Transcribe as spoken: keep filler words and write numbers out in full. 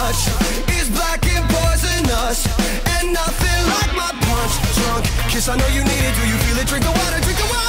touch is black and poisonous, and nothing like my punch drunk kiss. I know you need it. Do you feel it? Drink the water, drink the water.